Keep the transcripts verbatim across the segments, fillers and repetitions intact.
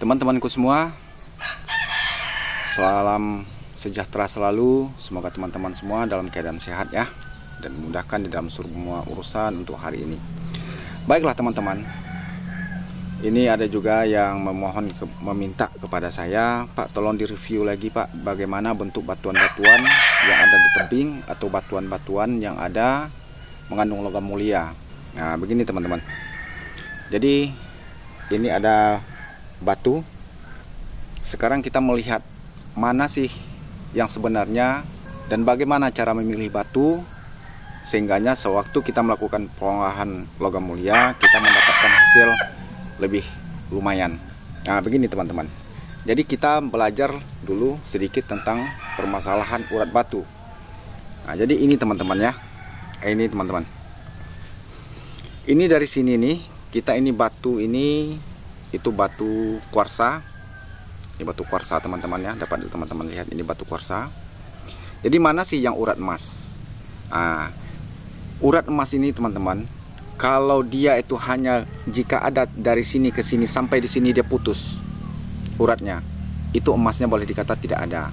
Teman-temanku semua, salam sejahtera selalu. Semoga teman-teman semua dalam keadaan sehat ya, dan memudahkan di dalam semua urusan untuk hari ini. Baiklah teman-teman, ini ada juga yang memohon ke, meminta kepada saya, Pak tolong direview lagi Pak, bagaimana bentuk batuan-batuan yang ada di tebing atau batuan-batuan yang ada mengandung logam mulia. Nah begini teman-teman, jadi ini ada batu. Sekarang kita melihat mana sih yang sebenarnya dan bagaimana cara memilih batu sehingganya sewaktu kita melakukan pengolahan logam mulia kita mendapatkan hasil lebih lumayan. Nah begini teman-teman, jadi kita belajar dulu sedikit tentang permasalahan urat batu. Nah jadi ini teman-teman ya, ini teman-teman, ini dari sini nih, kita ini batu ini itu batu kuarsa. Ini batu kuarsa teman-teman ya, dapat teman-teman lihat ini batu kuarsa. Jadi mana sih yang urat emas? Nah, urat emas ini teman-teman, kalau dia itu hanya jika ada dari sini ke sini sampai di sini dia putus uratnya, itu emasnya boleh dikata tidak ada.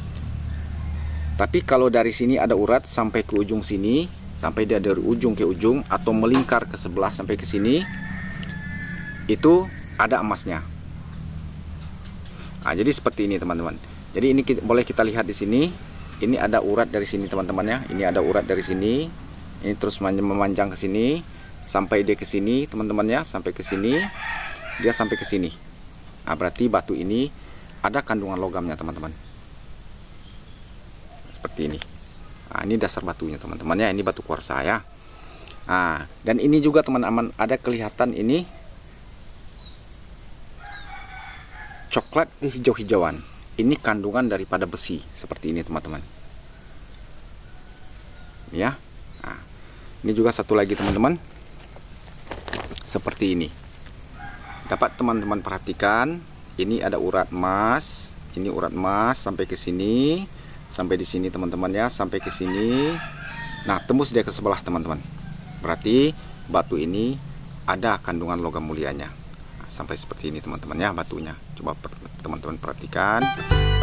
Tapi kalau dari sini ada urat sampai ke ujung sini, sampai dia dari ujung ke ujung atau melingkar ke sebelah sampai ke sini, itu ada emasnya. Nah, jadi seperti ini teman-teman. Jadi ini kita, boleh kita lihat di sini. Ini ada urat dari sini teman-teman ya. Ini ada urat dari sini. Ini terus memanjang ke sini sampai dia ke sini teman-teman ya, sampai ke sini. Dia sampai ke sini. Nah, berarti batu ini ada kandungan logamnya teman-teman. Seperti ini. Nah, ini dasar batunya teman-teman ya. Ini batu kuarsa ya. Nah, dan ini juga teman-teman ada kelihatan ini coklat hijau-hijauan. Ini kandungan daripada besi seperti ini teman-teman ya. Nah, ini juga satu lagi teman-teman, seperti ini. Dapat teman-teman perhatikan, ini ada urat emas. Ini urat emas sampai ke sini, sampai di sini teman-teman ya, sampai ke sini. Nah tembus dia ke sebelah teman-teman. Berarti batu ini ada kandungan logam mulianya. Sampai seperti ini teman-teman ya batunya. Coba teman-teman perhatikan.